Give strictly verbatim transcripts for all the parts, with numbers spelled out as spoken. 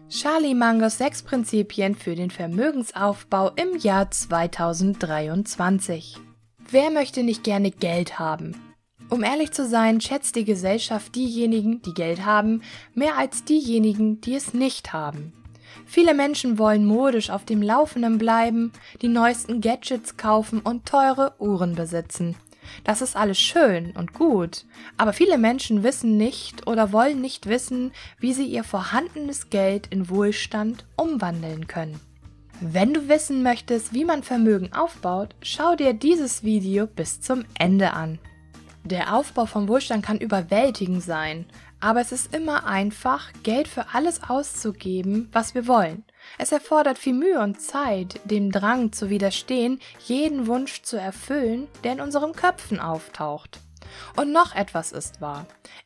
Charlie Mangos sechs Prinzipien für den Vermögensaufbau im Jahr zweitausenddreiundzwanzig. Wer möchte nicht gerne Geld haben? Um ehrlich zu sein, schätzt die Gesellschaft diejenigen, die Geld haben, mehr als diejenigen, die es nicht haben. Viele Menschen wollen modisch auf dem Laufenden bleiben, die neuesten Gadgets kaufen und teure Uhren besitzen. Das ist alles schön und gut, aber viele Menschen wissen nicht oder wollen nicht wissen, wie sie ihr vorhandenes Geld in Wohlstand umwandeln können. Wenn du wissen möchtest, wie man Vermögen aufbaut, schau dir dieses Video bis zum Ende an. Der Aufbau von Wohlstand kann überwältigend sein, aber es ist immer einfach, Geld für alles auszugeben, was wir wollen. Es erfordert viel Mühe und Zeit, dem Drang zu widerstehen, jeden Wunsch zu erfüllen, der in unseren Köpfen auftaucht. Und noch etwas ist wahr.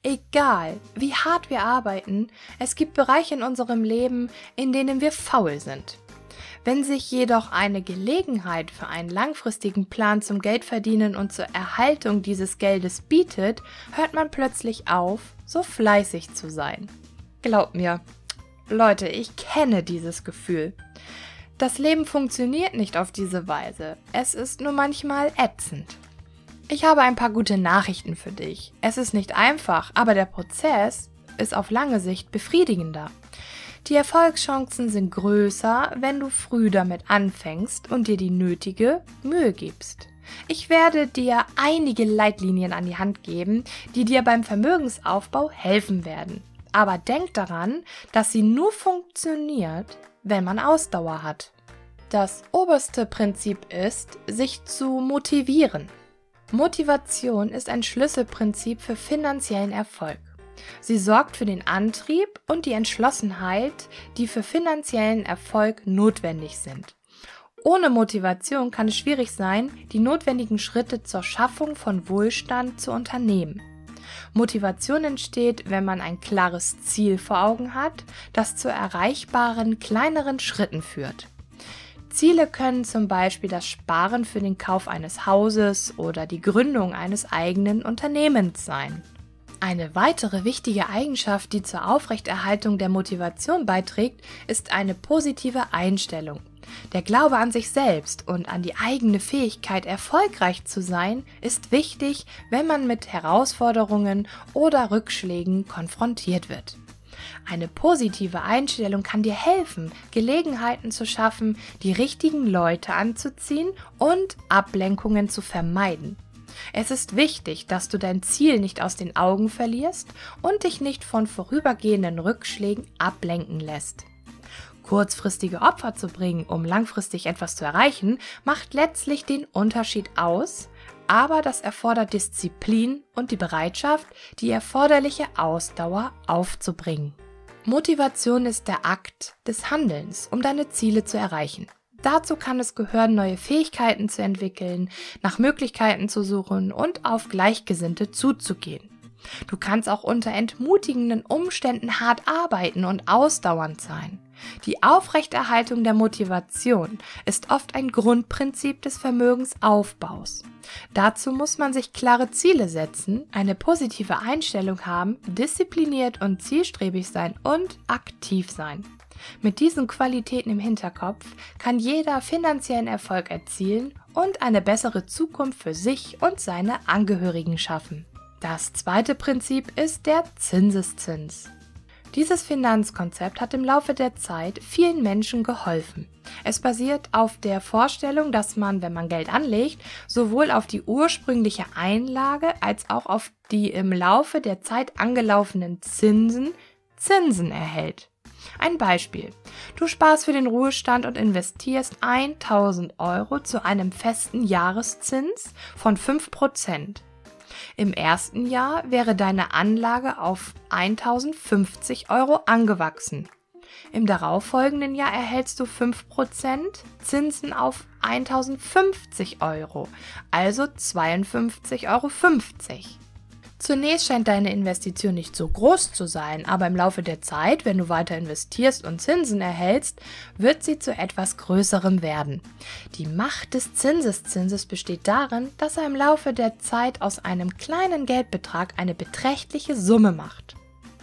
Egal, wie hart wir arbeiten, es gibt Bereiche in unserem Leben, in denen wir faul sind. Wenn sich jedoch eine Gelegenheit für einen langfristigen Plan zum Geldverdienen und zur Erhaltung dieses Geldes bietet, hört man plötzlich auf, so fleißig zu sein. Glaub mir, Leute, ich kenne dieses Gefühl. Das Leben funktioniert nicht auf diese Weise. Es ist nur manchmal ätzend. Ich habe ein paar gute Nachrichten für dich. Es ist nicht einfach, aber der Prozess ist auf lange Sicht befriedigender. Die Erfolgschancen sind größer, wenn du früh damit anfängst und dir die nötige Mühe gibst. Ich werde dir einige Leitlinien an die Hand geben, die dir beim Vermögensaufbau helfen werden. Aber denk daran, dass sie nur funktioniert, wenn man Ausdauer hat. Das oberste Prinzip ist, sich zu motivieren. Motivation ist ein Schlüsselprinzip für finanziellen Erfolg. Sie sorgt für den Antrieb und die Entschlossenheit, die für finanziellen Erfolg notwendig sind. Ohne Motivation kann es schwierig sein, die notwendigen Schritte zur Schaffung von Wohlstand zu unternehmen. Motivation entsteht, wenn man ein klares Ziel vor Augen hat, das zu erreichbaren kleineren Schritten führt. Ziele können zum Beispiel das Sparen für den Kauf eines Hauses oder die Gründung eines eigenen Unternehmens sein. Eine weitere wichtige Eigenschaft, die zur Aufrechterhaltung der Motivation beiträgt, ist eine positive Einstellung. Der Glaube an sich selbst und an die eigene Fähigkeit, erfolgreich zu sein, ist wichtig, wenn man mit Herausforderungen oder Rückschlägen konfrontiert wird. Eine positive Einstellung kann dir helfen, Gelegenheiten zu schaffen, die richtigen Leute anzuziehen und Ablenkungen zu vermeiden. Es ist wichtig, dass du dein Ziel nicht aus den Augen verlierst und dich nicht von vorübergehenden Rückschlägen ablenken lässt. Kurzfristige Opfer zu bringen, um langfristig etwas zu erreichen, macht letztlich den Unterschied aus, aber das erfordert Disziplin und die Bereitschaft, die erforderliche Ausdauer aufzubringen. Motivation ist der Akt des Handelns, um deine Ziele zu erreichen. Dazu kann es gehören, neue Fähigkeiten zu entwickeln, nach Möglichkeiten zu suchen und auf Gleichgesinnte zuzugehen. Du kannst auch unter entmutigenden Umständen hart arbeiten und ausdauernd sein. Die Aufrechterhaltung der Motivation ist oft ein Grundprinzip des Vermögensaufbaus. Dazu muss man sich klare Ziele setzen, eine positive Einstellung haben, diszipliniert und zielstrebig sein und aktiv sein. Mit diesen Qualitäten im Hinterkopf kann jeder finanziellen Erfolg erzielen und eine bessere Zukunft für sich und seine Angehörigen schaffen. Das zweite Prinzip ist der Zinseszins. Dieses Finanzkonzept hat im Laufe der Zeit vielen Menschen geholfen. Es basiert auf der Vorstellung, dass man, wenn man Geld anlegt, sowohl auf die ursprüngliche Einlage als auch auf die im Laufe der Zeit angelaufenen Zinsen Zinsen erhält. Ein Beispiel. Du sparst für den Ruhestand und investierst tausend Euro zu einem festen Jahreszins von fünf Prozent. Im ersten Jahr wäre deine Anlage auf tausendfünfzig Euro angewachsen. Im darauffolgenden Jahr erhältst du fünf Prozent Zinsen auf tausendfünfzig Euro, also zweiundfünfzig Euro fünfzig. Zunächst scheint deine Investition nicht so groß zu sein, aber im Laufe der Zeit, wenn du weiter investierst und Zinsen erhältst, wird sie zu etwas Größerem werden. Die Macht des Zinseszinses besteht darin, dass er im Laufe der Zeit aus einem kleinen Geldbetrag eine beträchtliche Summe macht.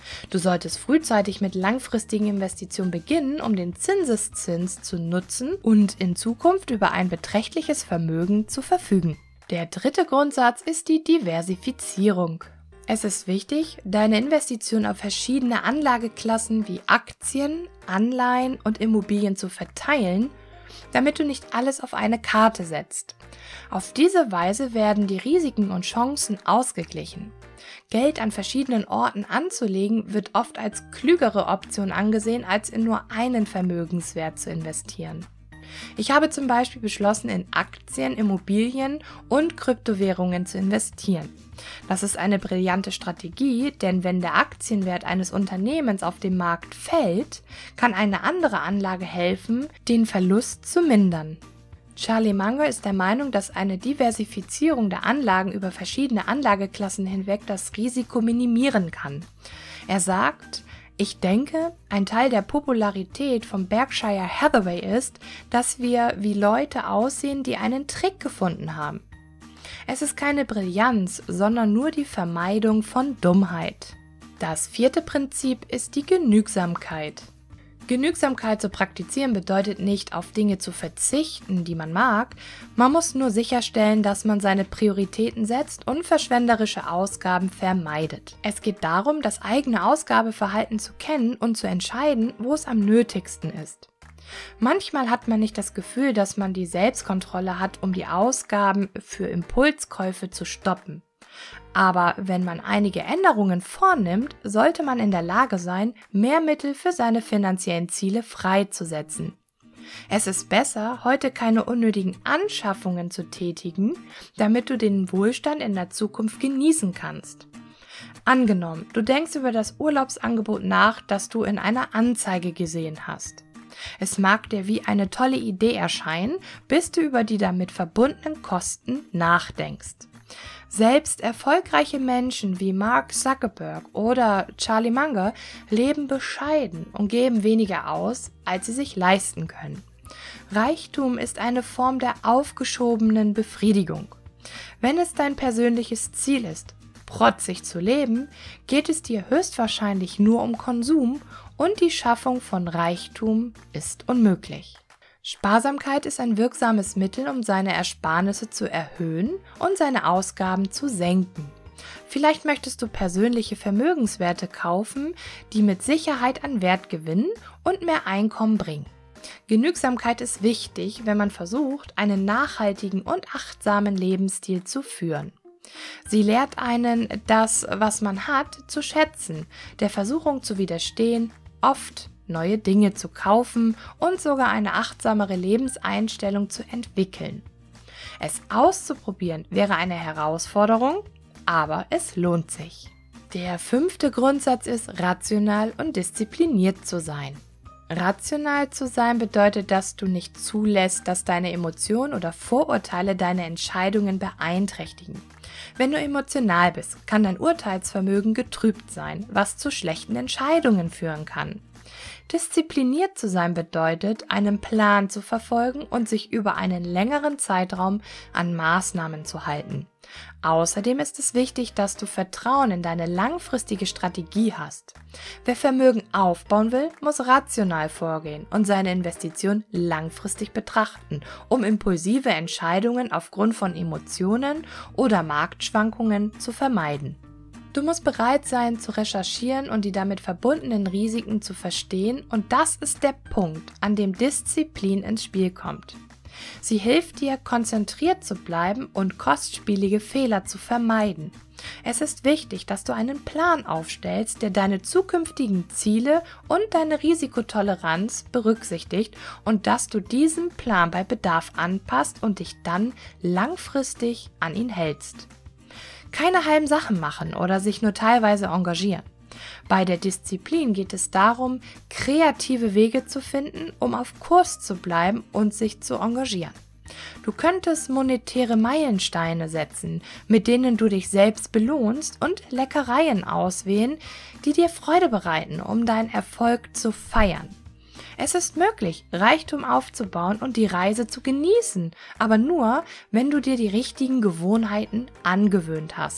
Du solltest frühzeitig mit langfristigen Investitionen beginnen, um den Zinseszins zu nutzen und in Zukunft über ein beträchtliches Vermögen zu verfügen. Der dritte Grundsatz ist die Diversifizierung. Es ist wichtig, deine Investitionen auf verschiedene Anlageklassen wie Aktien, Anleihen und Immobilien zu verteilen, damit du nicht alles auf eine Karte setzt. Auf diese Weise werden die Risiken und Chancen ausgeglichen. Geld an verschiedenen Orten anzulegen, wird oft als klügere Option angesehen, als in nur einen Vermögenswert zu investieren. Ich habe zum Beispiel beschlossen, in Aktien, Immobilien und Kryptowährungen zu investieren. Das ist eine brillante Strategie, denn wenn der Aktienwert eines Unternehmens auf dem Markt fällt, kann eine andere Anlage helfen, den Verlust zu mindern. Charlie Munger ist der Meinung, dass eine Diversifizierung der Anlagen über verschiedene Anlageklassen hinweg das Risiko minimieren kann. Er sagt: Ich denke, ein Teil der Popularität von Berkshire Hathaway ist, dass wir wie Leute aussehen, die einen Trick gefunden haben. Es ist keine Brillanz, sondern nur die Vermeidung von Dummheit. Das vierte Prinzip ist die Genügsamkeit. Genügsamkeit zu praktizieren bedeutet nicht, auf Dinge zu verzichten, die man mag. Man muss nur sicherstellen, dass man seine Prioritäten setzt und verschwenderische Ausgaben vermeidet. Es geht darum, das eigene Ausgabeverhalten zu kennen und zu entscheiden, wo es am nötigsten ist. Manchmal hat man nicht das Gefühl, dass man die Selbstkontrolle hat, um die Ausgaben für Impulskäufe zu stoppen. Aber wenn man einige Änderungen vornimmt, sollte man in der Lage sein, mehr Mittel für seine finanziellen Ziele freizusetzen. Es ist besser, heute keine unnötigen Anschaffungen zu tätigen, damit du den Wohlstand in der Zukunft genießen kannst. Angenommen, du denkst über das Urlaubsangebot nach, das du in einer Anzeige gesehen hast. Es mag dir wie eine tolle Idee erscheinen, bis du über die damit verbundenen Kosten nachdenkst. Selbst erfolgreiche Menschen wie Mark Zuckerberg oder Charlie Munger leben bescheiden und geben weniger aus, als sie sich leisten können. Reichtum ist eine Form der aufgeschobenen Befriedigung. Wenn es dein persönliches Ziel ist, protzig zu leben, geht es dir höchstwahrscheinlich nur um Konsum und die Schaffung von Reichtum ist unmöglich. Sparsamkeit ist ein wirksames Mittel, um seine Ersparnisse zu erhöhen und seine Ausgaben zu senken. Vielleicht möchtest du persönliche Vermögenswerte kaufen, die mit Sicherheit an Wert gewinnen und mehr Einkommen bringen. Genügsamkeit ist wichtig, wenn man versucht, einen nachhaltigen und achtsamen Lebensstil zu führen. Sie lehrt einen, das, was man hat, zu schätzen, der Versuchung zu widerstehen, oft neue Dinge zu kaufen und sogar eine achtsamere Lebenseinstellung zu entwickeln. Es auszuprobieren wäre eine Herausforderung, aber es lohnt sich. Der fünfte Grundsatz ist, rational und diszipliniert zu sein. Rational zu sein bedeutet, dass du nicht zulässt, dass deine Emotionen oder Vorurteile deine Entscheidungen beeinträchtigen. Wenn du emotional bist, kann dein Urteilsvermögen getrübt sein, was zu schlechten Entscheidungen führen kann. Diszipliniert zu sein bedeutet, einen Plan zu verfolgen und sich über einen längeren Zeitraum an Maßnahmen zu halten. Außerdem ist es wichtig, dass du Vertrauen in deine langfristige Strategie hast. Wer Vermögen aufbauen will, muss rational vorgehen und seine Investition langfristig betrachten, um impulsive Entscheidungen aufgrund von Emotionen oder Marktschwankungen zu vermeiden. Du musst bereit sein, zu recherchieren und die damit verbundenen Risiken zu verstehen, und das ist der Punkt, an dem Disziplin ins Spiel kommt. Sie hilft dir, konzentriert zu bleiben und kostspielige Fehler zu vermeiden. Es ist wichtig, dass du einen Plan aufstellst, der deine zukünftigen Ziele und deine Risikotoleranz berücksichtigt und dass du diesen Plan bei Bedarf anpasst und dich dann langfristig an ihn hältst. Keine halben Sachen machen oder sich nur teilweise engagieren. Bei der Disziplin geht es darum, kreative Wege zu finden, um auf Kurs zu bleiben und sich zu engagieren. Du könntest monetäre Meilensteine setzen, mit denen du dich selbst belohnst, und Leckereien auswählen, die dir Freude bereiten, um deinen Erfolg zu feiern. Es ist möglich, Reichtum aufzubauen und die Reise zu genießen, aber nur, wenn du dir die richtigen Gewohnheiten angewöhnt hast.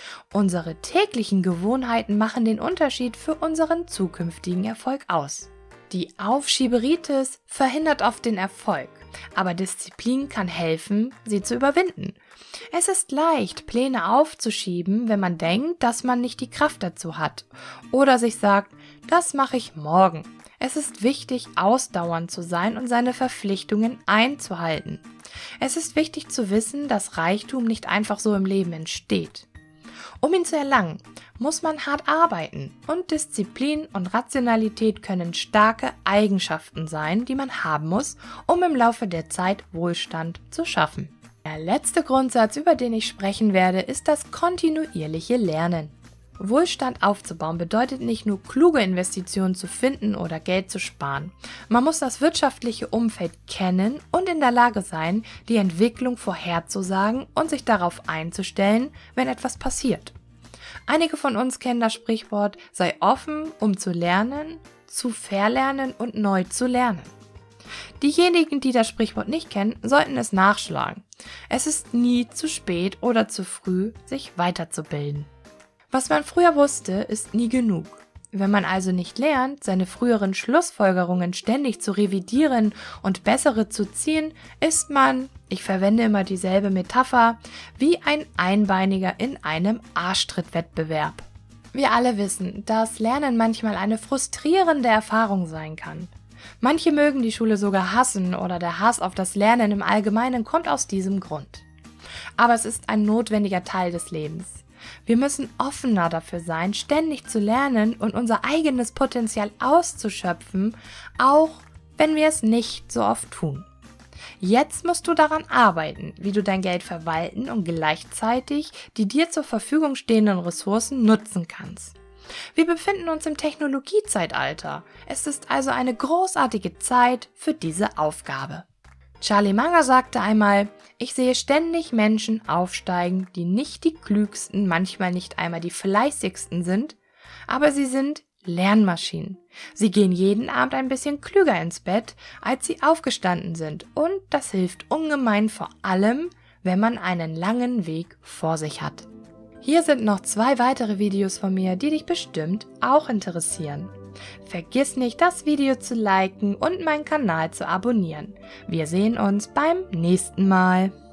Unsere täglichen Gewohnheiten machen den Unterschied für unseren zukünftigen Erfolg aus. Die Aufschieberitis verhindert oft den Erfolg, aber Disziplin kann helfen, sie zu überwinden. Es ist leicht, Pläne aufzuschieben, wenn man denkt, dass man nicht die Kraft dazu hat oder sich sagt, das mache ich morgen. Es ist wichtig, ausdauernd zu sein und seine Verpflichtungen einzuhalten. Es ist wichtig zu wissen, dass Reichtum nicht einfach so im Leben entsteht. Um ihn zu erlangen, muss man hart arbeiten und Disziplin und Rationalität können starke Eigenschaften sein, die man haben muss, um im Laufe der Zeit Wohlstand zu schaffen. Der letzte Grundsatz, über den ich sprechen werde, ist das kontinuierliche Lernen. Wohlstand aufzubauen bedeutet nicht nur kluge Investitionen zu finden oder Geld zu sparen. Man muss das wirtschaftliche Umfeld kennen und in der Lage sein, die Entwicklung vorherzusagen und sich darauf einzustellen, wenn etwas passiert. Einige von uns kennen das Sprichwort, sei offen, um zu lernen, zu verlernen und neu zu lernen. Diejenigen, die das Sprichwort nicht kennen, sollten es nachschlagen. Es ist nie zu spät oder zu früh, sich weiterzubilden. Was man früher wusste, ist nie genug. Wenn man also nicht lernt, seine früheren Schlussfolgerungen ständig zu revidieren und bessere zu ziehen, ist man, ich verwende immer dieselbe Metapher, wie ein Einbeiniger in einem Arschtrittwettbewerb. Wir alle wissen, dass Lernen manchmal eine frustrierende Erfahrung sein kann. Manche mögen die Schule sogar hassen oder der Hass auf das Lernen im Allgemeinen kommt aus diesem Grund. Aber es ist ein notwendiger Teil des Lebens. Wir müssen offener dafür sein, ständig zu lernen und unser eigenes Potenzial auszuschöpfen, auch wenn wir es nicht so oft tun. Jetzt musst du daran arbeiten, wie du dein Geld verwalten und gleichzeitig die dir zur Verfügung stehenden Ressourcen nutzen kannst. Wir befinden uns im Technologiezeitalter. Es ist also eine großartige Zeit für diese Aufgabe. Charlie Munger sagte einmal, ich sehe ständig Menschen aufsteigen, die nicht die klügsten, manchmal nicht einmal die fleißigsten sind, aber sie sind Lernmaschinen. Sie gehen jeden Abend ein bisschen klüger ins Bett, als sie aufgestanden sind und das hilft ungemein, vor allem, wenn man einen langen Weg vor sich hat. Hier sind noch zwei weitere Videos von mir, die dich bestimmt auch interessieren. Vergiss nicht, das Video zu liken und meinen Kanal zu abonnieren. Wir sehen uns beim nächsten Mal.